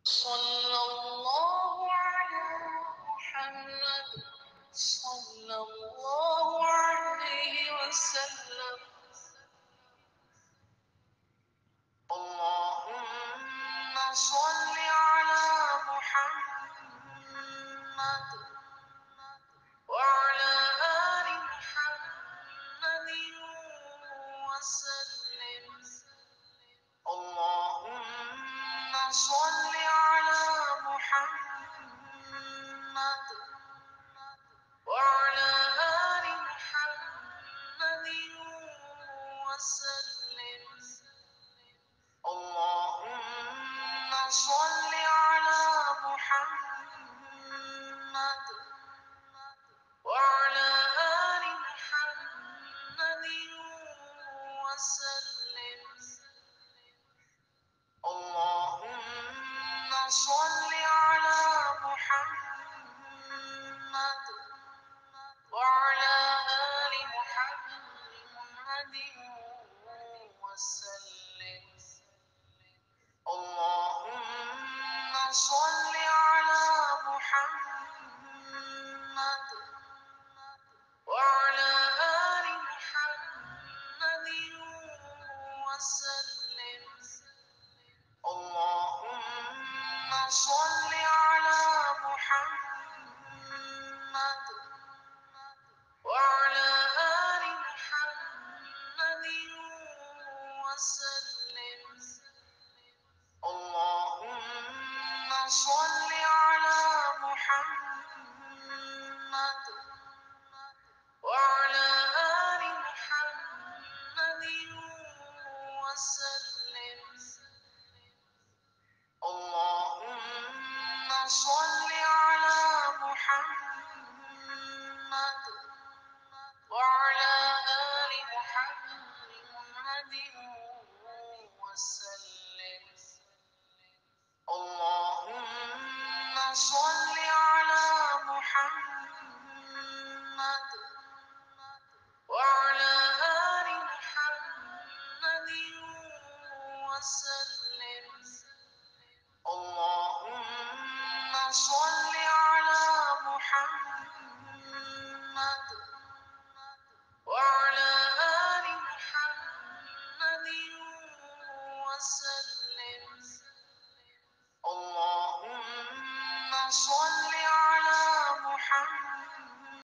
صلى الله على محمد صلى الله عليه وسلم. اللهم صل على محمد وعلى آل محمد وسلم. اللهم صل على محمد وعلى آل محمد وسلم. اللهم صل على محمد وعلى آل محمد وسلم. اللهم صل على محمد وعلى آل محمد وسلم. اللهم صل على محمد وعلى آل محمد وسلم. اللهم صل على محمد وعلى آل محمد وسلم. اللهم صل على محمد وعلى آل محمد وسلم. اللهم صل على محمد وعلى آل محمد وسلم. اللهم صل على محمد وعلى آل محمد وسلم. اللهم صل